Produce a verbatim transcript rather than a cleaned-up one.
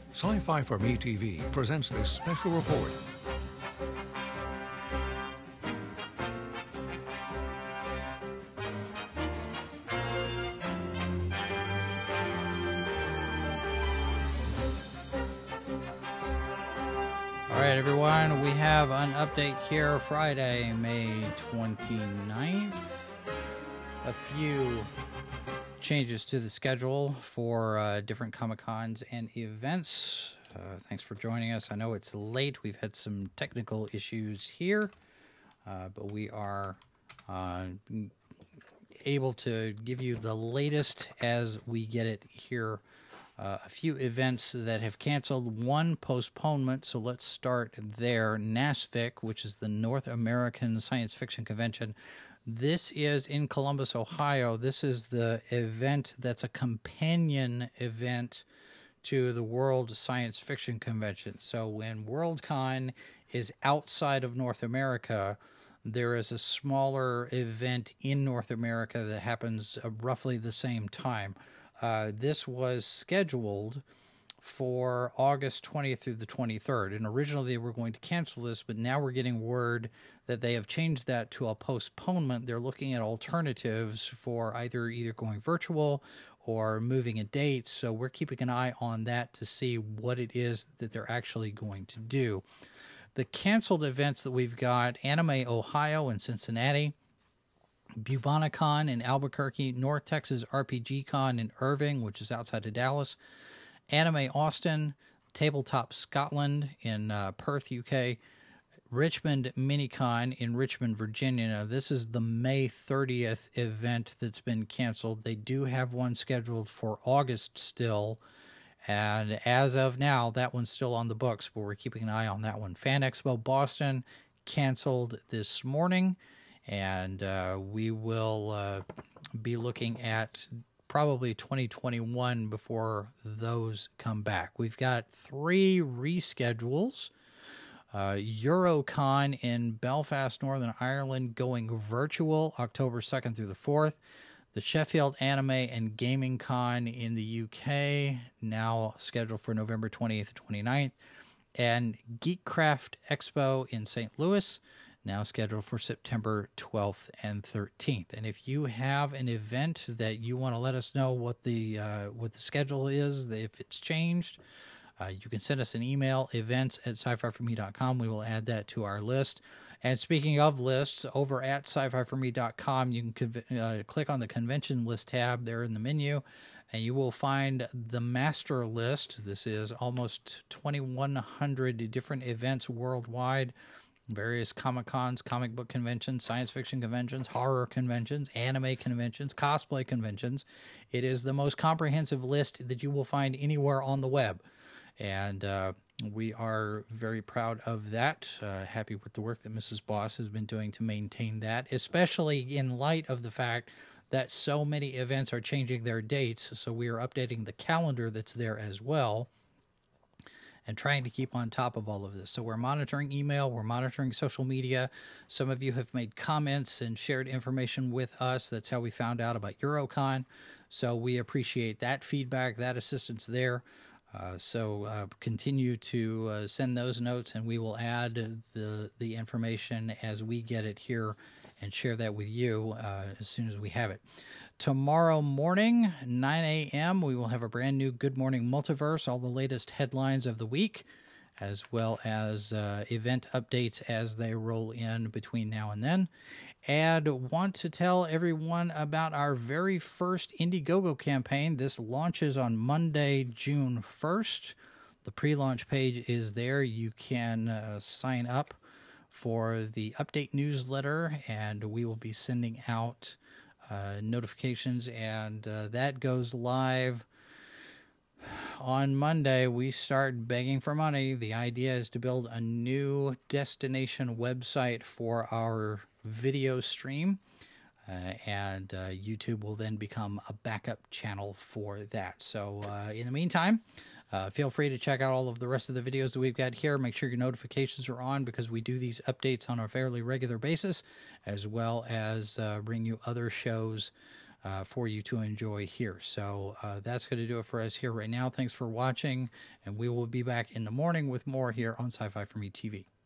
Sci-Fi for Me T V presents this special report. All right, everyone, we have an update here Friday, May twenty-ninth. A few changes to the schedule for uh, different Comic-Cons and events. Uh, thanks for joining us. I know it's late. We've had some technical issues here, uh, but we are uh, able to give you the latest as we get it here. Uh, a few events that have canceled, one postponement, so let's start there. NASFIC, which is the North American Science Fiction Convention. This is in Columbus, Ohio. This is the event that's a companion event to the World Science Fiction Convention. So when Worldcon is outside of North America, there is a smaller event in North America that happens uh, roughly the same time. Uh, this was scheduled for August twentieth through the twenty-third, and originally they were going to cancel this, but now we're getting word that they have changed that to a postponement. They're looking at alternatives for either either going virtual or moving a date, so we're keeping an eye on that to see what it is that they're actually going to do. The canceled events that we've got: Anime Ohio in Cincinnati, Bubonicon in Albuquerque, North Texas R P G Con in Irving, which is outside of Dallas, Anime Austin, Tabletop Scotland in uh, Perth, U K, Richmond Minicon in Richmond, Virginia. Now, this is the May thirtieth event that's been canceled. They do have one scheduled for August still, and as of now, that one's still on the books, but we're keeping an eye on that one. Fan Expo Boston canceled this morning. And uh, we will uh, be looking at probably twenty twenty-one before those come back. We've got three reschedules. Uh, Eurocon in Belfast, Northern Ireland, going virtual October second through the fourth. The Sheffield Anime and Gaming Con in the U K, now scheduled for November twentieth to twenty-ninth. And Geekcraft Expo in Saint Louis, now scheduled for September twelfth and thirteenth. And if you have an event that you want to let us know what the uh, what the schedule is, if it's changed, uh, you can send us an email, events at sci fi for me dot com. We will add that to our list. And speaking of lists, over at sci fi for me dot com, you can uh, click on the convention list tab there in the menu, and you will find the master list. This is almost twenty-one hundred different events worldwide. Various Comic-Cons, comic book conventions, science fiction conventions, horror conventions, anime conventions, cosplay conventions. It is the most comprehensive list that you will find anywhere on the web. And uh, we are very proud of that. Uh, happy with the work that Missus Boss has been doing to maintain that, especially in light of the fact that so many events are changing their dates. So we are updating the calendar that's there as well, and trying to keep on top of all of this. So we're monitoring email, we're monitoring social media. Some of you have made comments and shared information with us. That's how we found out about Eurocon. So we appreciate that feedback, that assistance there. Uh, so uh, continue to uh, send those notes, and we will add the, the information as we get it here and share that with you uh, as soon as we have it. Tomorrow morning, nine A M, we will have a brand new Good Morning Multiverse, all the latest headlines of the week, as well as uh, event updates as they roll in between now and then. And want to tell everyone about our very first Indiegogo campaign. This launches on Monday, June first. The pre-launch page is there. You can uh, sign up for the update newsletter, and we will be sending out Uh, notifications, and uh, that goes live on Monday. We start begging for money. The idea is to build a new destination website for our video stream, uh, and uh, YouTube will then become a backup channel for that. So uh, in the meantime, Uh, feel free to check out all of the rest of the videos that we've got here. Make sure your notifications are on, because we do these updates on a fairly regular basis, as well as uh, bring you other shows uh, for you to enjoy here. So uh, that's going to do it for us here right now. Thanks for watching, and we will be back in the morning with more here on Sci-Fi for Me T V.